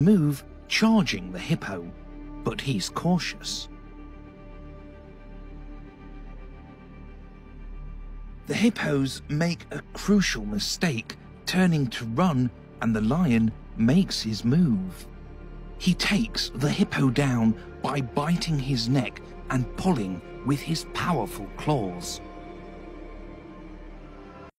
move, charging the hippo, but he's cautious. The hippos make a crucial mistake, turning to run, and the lion makes his move. He takes the hippo down by biting his neck and pulling with his powerful claws.